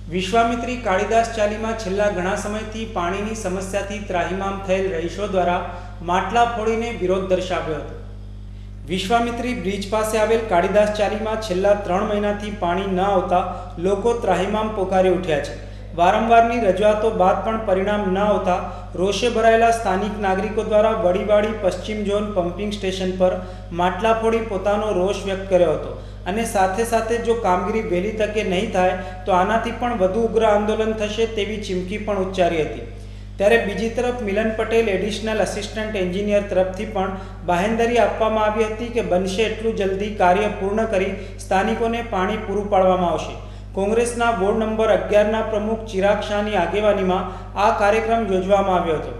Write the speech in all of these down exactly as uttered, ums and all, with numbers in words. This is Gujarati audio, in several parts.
વિશ્વામિત્રી કાળીદાસ ચાલીમાં છેલ્લા ઘણા સમયથી પાણીની સમસ્યાથી ત્રાહિમામ થયેલ રહીશો દ્વારા માટલા ફોડીને વિરોધ દર્શાવ્યો હતો। વિશ્વામિત્રી બ્રિજ પાસે આવેલ કાળીદાસ ચાલીમાં છેલ્લા ત્રણ મહિનાથી પાણી ન આવતા લોકો ત્રાહિમામ પોકારી ઉઠ્યા છે। વારંવારની રજૂઆતો બાદ પણ પરિણામ ન આવતા રોષે ભરાયેલા સ્થાનિક નાગરિકો દ્વારા વડીવાડી પશ્ચિમ ઝોન પમ્પિંગ સ્ટેશન પર માટલા ફોડી પોતાનો રોષ વ્યક્ત કર્યો હતો અને સાથે સાથે જો કામગીરી વહેલી તકે નહીં થાય તો આનાથી પણ વધુ ઉગ્ર આંદોલન થશે તેવી ચીમકી પણ ઉચ્ચારી હતી। ત્યારે બીજી તરફ Milan Patel additional assistant engineer તરફથી પણ બાહેંધરી આપવામાં આવી હતી કે બનશે એટલું જલ્દી કાર્ય પૂર્ણ કરી સ્થાનિકોને પાણી પૂરું પાડવામાં આવશે। કોંગ્રેસના વોર્ડ નંબર અગિયારના પ્રમુખ ચિરાગ શાહની આગેવાનીમાં આ કાર્યક્રમ યોજવામાં આવ્યો હતો।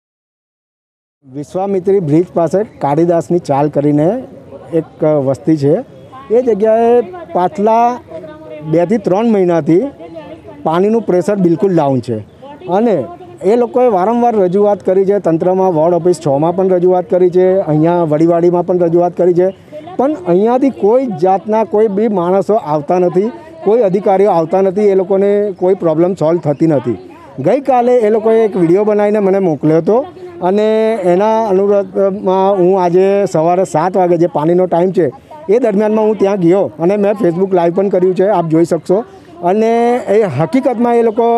વિશ્વામિત્રી બ્રિજ પાસે કાળીદાસની ચાલ કરીને એક વસ્તી છે, એ જગ્યાએ પાછલા બેથી ત્રણ મહિનાથી પાણીનું પ્રેશર બિલકુલ ડાઉન છે અને એ લોકોએ વારંવાર રજૂઆત કરી છે। તંત્રમાં વોર્ડ ઓફિસ છમાં પણ રજૂઆત કરી છે, અહીંયા વડીવાડીમાં પણ રજૂઆત કરી છે, પણ અહીંયાથી કોઈ જાતના કોઈ બી માણસો આવતા નથી, કોઈ અધિકારીઓ આવતા નથી, એ લોકોને કોઈ પ્રોબ્લેમ સોલ્વ થતી નથી। ગઈકાલે એ લોકોએ એક વિડીયો બનાવીને મને મોકલ્યો હતો અને એના અનુરોધમાં હું આજે સવારે સાત વાગે જે પાણીનો ટાઈમ છે એ દરમિયાનમાં હું ત્યાં ગયો અને મેં ફેસબુક લાઈવ પણ કર્યું છે, આપ જોઈ શકશો। અને એ હકીકતમાં એ લોકો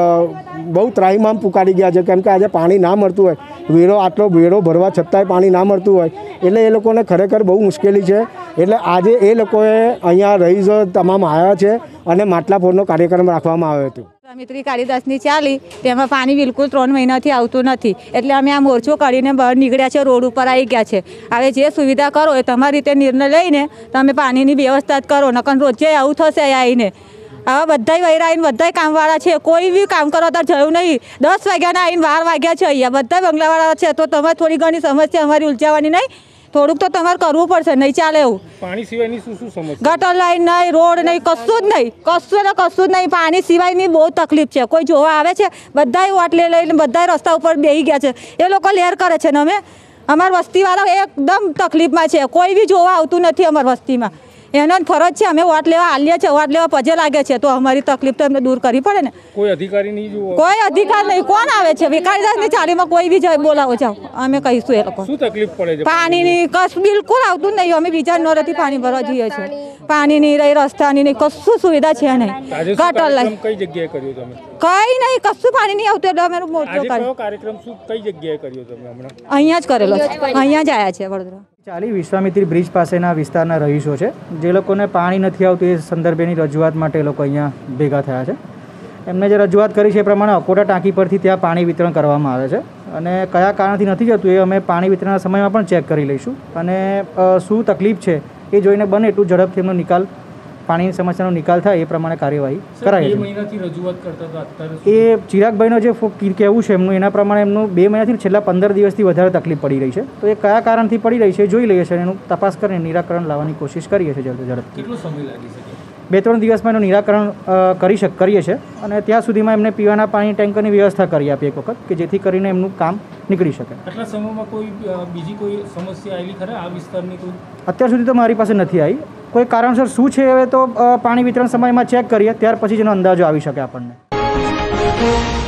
બહુ ત્રાહિમામ પુકારી ગયા છે, કેમ કે આજે પાણી ના મળતું હોય, વેરો આટલો વેરો ભરવા છતાંય પાણી ના મળતું હોય એટલે એ લોકોને ખરેખર બહુ મુશ્કેલી છે। એટલે આજે એ લોકોએ અહીંયા રહીશો તમામ આવ્યા છે અને માટલા ફોડનો કાર્યક્રમ રાખવામાં આવ્યો હતો। વિશ્વામિત્રી કાળીદાસની ચાલી તેમાં પાણી બિલકુલ ત્રણ મહિનાથી આવતું નથી, એટલે અમે આ મોરચો કાઢીને બહાર નીકળ્યા છે, રોડ ઉપર આવી ગયા છે। હવે જે સુવિધા કરો એ તમારી રીતે નિર્ણય લઈને તમે પાણીની વ્યવસ્થા જ કરો, નકર રોજે આવું થશે આવીને। હવે બધા વૈરા આવીને બધા કામવાળા છે, કોઈ બી કામ કરો ત્યારે જયું નહીં, દસ વાગ્યાના આવીને બાર વાગ્યા છે, અહીંયા બધા બંગલાવાળા છે, તો તમારે થોડી ઘણી સમસ્યા અમારી ઉલઝાવવાની નહીં, થોડુંક તો તમારે કરવું પડશે, નહીં ચાલે એવું। પાણી સિવાયની શું શું સમસ્યા? ગટર લાઈન નહીં, રોડ નહીં, કશું જ નહીં, કશું ને કશું જ નહીં। પાણી સિવાયની બહુ તકલીફ છે, કોઈ જોવા આવે છે, બધાય વાટ લઈ લઈને બધા રસ્તા ઉપર બેસી ગયા છે, એ લોકો લેર કરે છે ને અમે અમારા વસ્તીવાળા એકદમ તકલીફમાં છે, કોઈ બી જોવા આવતું નથી અમારી વસ્તીમાં। એનો ફરજ છે, અમે વોટ લેવા આલીએ છીએ, વોટ લેવા પજે લાગે છે, તો અમારી તકલીફ તો એમને દૂર કરવી પડે ને। કોઈ અધિકારી નહીં જોવો? કોઈ અધિકાર નહીં, કોણ આવે છે? કાળીદાસની ચાલીમાં કોઈ બી જાય બોલાવો જાઓ, અમે કહીશું એ લોકો। શું તકલીફ પડે છે? પાણીની કશ બિલકુલ આવતું નહીં, અમે બીજા નોરેથી પાણી ભરવા જઈએ છીએ, પાણીની રહી રસ્તાની નહીં, કશું સુવિધા છે નહીં। ગટર લાઈન કઈ જગ્યાએ કર્યો તમે? કઈ નહીં, કશું પાણી નહીં આવતું, એટલે અમે મોરચો કર્યો। કાર્યક્રમ શું કઈ જગ્યાએ કર્યો તમે હમણાં? અહીંયા જ કરેલો છે, અહીંયા જ આવ્યા છે વડોદરા। ચાલી વિશ્વામિત્રી બ્રિજ પાસેના વિસ્તારના રહીશો છે, જે લોકોને પાણી નથી આવતું એ સંદર્ભેની રજૂઆત માટે એ લોકો અહીંયા ભેગા થયા છે। એમને જે રજૂઆત કરી છે એ પ્રમાણે અકોટા ટાંકી પરથી ત્યાં પાણી વિતરણ કરવામાં આવે છે અને કયા કારણથી નથી જતું એ અમે પાણી વિતરણના સમયમાં પણ ચેક કરી લઈશું અને શું તકલીફ છે એ જોઈને બને એટલું ઝડપથી એમનો નિકાલ, પાણીની સમસ્યાનો નિકાલ થાય એ પ્રમાણે કાર્યવાહી કરાય છે। મહિનાથી રજૂઆત કરતા હતા, અત્યારે એ ચિરાગભાઈનો જે કહેવું છે એમનું, એના પ્રમાણે એમનું બે મહિનાથી છેલ્લા પંદર દિવસથી વધારે તકલીફ પડી રહી છે, તો એ કયા કારણથી પડી રહી છે જોઈ લઈએ છીએ, એનું તપાસ કરીને નિરાકરણ લાવવાની કોશિશ કરીએ છીએ ઝડપ ઝડપ। કેટલો સમય લાગી શકે? બે ત્રણ દિવસમાં એનું નિરાકરણ કરી શક કરીએ છીએ અને ત્યાં સુધીમાં એમને પીવાના પાણી ટેન્કરની વ્યવસ્થા કરી આપીએ એક વખત, કે જેથી કરીને એમનું કામ નીકળી શકે। આટલા સમયમાં કોઈ બીજી કોઈ સમસ્યા આવેલી ખરા આ વિસ્તારની? કોઈ અત્યાર સુધી તો મારી પાસે નથી આવી, કોઈ કારણસર શું છે હવે તો પાણી વિતરણ સમયમાં ચેક કરીએ ત્યાર પછી જ એનો અંદાજો આવી શકે આપણને।